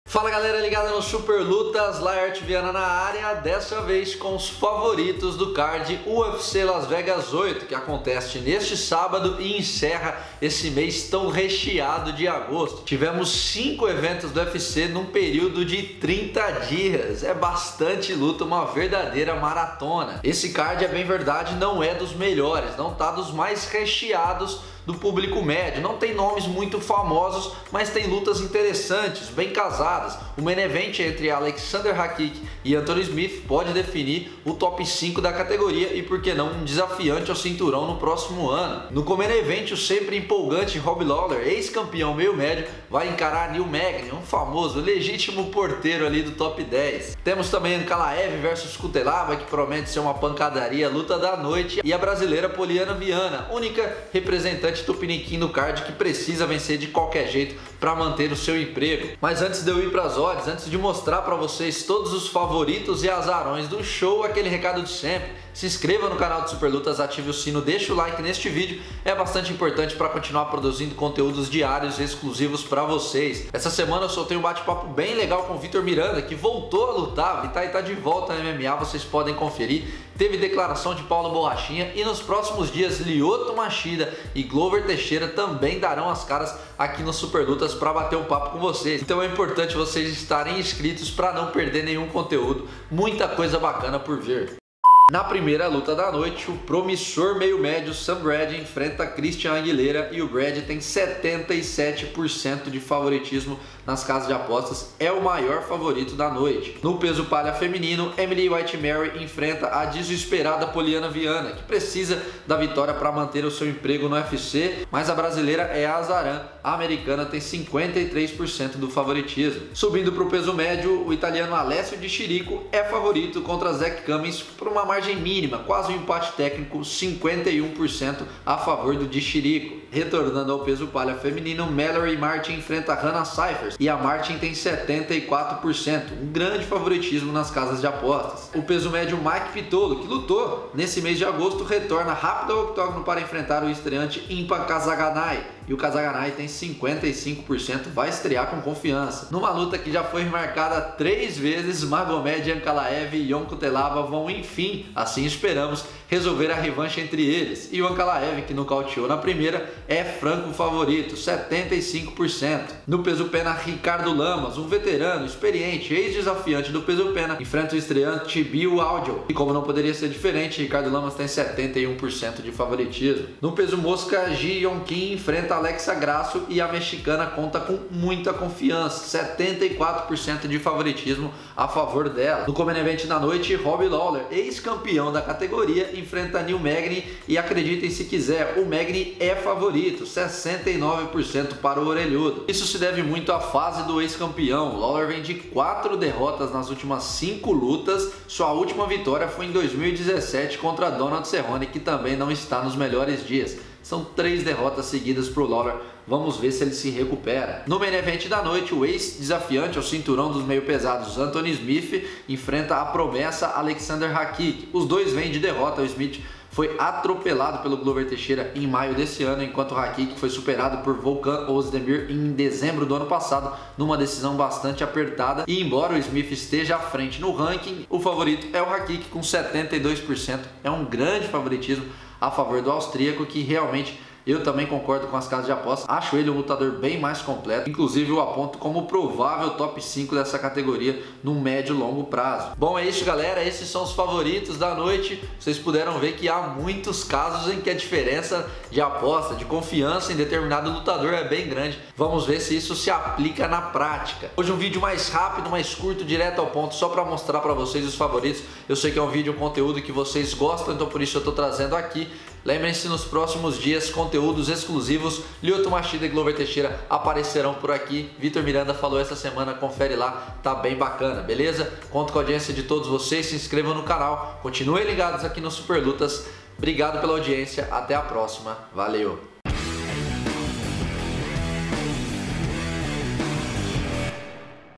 Fala galera ligada no Super Lutas, Laerte Viana na área, dessa vez com os favoritos do card UFC Las Vegas 8, que acontece neste sábado e encerra esse mês tão recheado de agosto. Tivemos 5 eventos do UFC num período de 30 dias, é bastante luta, uma verdadeira maratona. Esse card, é bem verdade, não é dos melhores, não tá dos mais recheados do público médio, não tem nomes muito famosos, mas tem lutas interessantes, bem casadas. O main event entre Alexander Rakic e Anthony Smith pode definir o top 5 da categoria e, por que não, um desafiante ao cinturão no próximo ano. No co-main event, o sempre empolgante Robbie Lawler, ex-campeão meio médio, vai encarar Neil Magny, um famoso, legítimo porteiro ali do top 10. Temos também Ankalaev versus Cutelaba, que promete ser uma pancadaria, luta da noite, e a brasileira Poliana Viana, única representante tupiniquim no card que precisa vencer de qualquer jeito para manter o seu emprego. Mas antes de eu ir para as odds, antes de mostrar para vocês todos os favoritos e azarões do show, aquele recado de sempre: se inscreva no canal do Super Lutas, ative o sino, deixa o like neste vídeo, é bastante importante para continuar produzindo conteúdos diários exclusivos para vocês. Essa semana eu soltei um bate-papo bem legal com o Vitor Miranda, que voltou a lutar, e tá de volta na MMA, vocês podem conferir. Teve declaração de Paulo Borrachinha e nos próximos dias Lyoto Machida e Glover Teixeira também darão as caras aqui no Super Lutas para bater um papo com vocês. Então é importante vocês estarem inscritos para não perder nenhum conteúdo, muita coisa bacana por vir. Na primeira luta da noite, o promissor meio-médio Sam Brad enfrenta Christian Aguilera e o Brad tem 77% de favoritismo nas casas de apostas, é o maior favorito da noite. No peso palha feminino, Emily White Mary enfrenta a desesperada Poliana Viana, que precisa da vitória para manter o seu emprego no UFC, mas a brasileira é a azarã, a americana tem 53% do favoritismo. Subindo para o peso médio, o italiano Alessio Di Chirico é favorito contra Zach Cummings por uma margem mínima, quase um empate técnico, 51% a favor do Di Chirico. Retornando ao peso palha feminino, Mallory Martin enfrenta Hannah Cifers e a Martin tem 74%, um grande favoritismo nas casas de apostas. O peso médio Mike Pitolo, que lutou nesse mês de agosto, retorna rápido ao octógono para enfrentar o estreante Impa Kasanganay, e o Kasanganay tem 55%, vai estrear com confiança. Numa luta que já foi marcada 3 vezes, Magomed Ankalaev e Ion Cutelaba vão, enfim, assim esperamos, resolver a revanche entre eles. E o Ankalaev, que nocauteou na primeira, é franco favorito, 75%. No peso pena, Ricardo Lamas, um veterano, experiente, ex-desafiante do peso pena, enfrenta o estreante Bill Audio. E como não poderia ser diferente, Ricardo Lamas tem 71% de favoritismo. No peso mosca, Ji Yong-Kim enfrenta Alexa Grasso e a mexicana conta com muita confiança, 74% de favoritismo a favor dela. No co-main event da noite, Robbie Lawler, ex-campeão da categoria, enfrenta Neil Magny e, acreditem se quiser, o Magny é favorito, 69% para o orelhudo. Isso se deve muito à fase do ex-campeão. Lawler vem de 4 derrotas nas últimas 5 lutas, sua última vitória foi em 2017 contra Donald Cerrone, que também não está nos melhores dias. São 3 derrotas seguidas para o Lawler, vamos ver se ele se recupera. No main event da noite, o ex-desafiante ao cinturão dos meio pesados Anthony Smith enfrenta a promessa Alexander Rakic. Os dois vêm de derrota, o Smith foi atropelado pelo Glover Teixeira em maio desse ano, enquanto o Rakic foi superado por Volkan Ozdemir em dezembro do ano passado, numa decisão bastante apertada. E embora o Smith esteja à frente no ranking, o favorito é o Rakic com 72%, é um grande favoritismo a favor do austríaco, que realmente eu também concordo com as casas de apostas. Acho ele um lutador bem mais completo. Inclusive eu aponto como provável top 5 dessa categoria no médio e longo prazo. Bom, é isso galera, esses são os favoritos da noite. Vocês puderam ver que há muitos casos em que a diferença de aposta, de confiança em determinado lutador é bem grande. Vamos ver se isso se aplica na prática. Hoje um vídeo mais rápido, mais curto, direto ao ponto, só para mostrar para vocês os favoritos. Eu sei que é um vídeo, um conteúdo que vocês gostam, então por isso eu estou trazendo aqui. Lembrem-se, nos próximos dias, conteúdos exclusivos, Lyoto Machida e Glover Teixeira aparecerão por aqui. Vitor Miranda falou essa semana, confere lá, tá bem bacana, beleza? Conto com a audiência de todos vocês, se inscrevam no canal, continuem ligados aqui no Super Lutas. Obrigado pela audiência, até a próxima, valeu!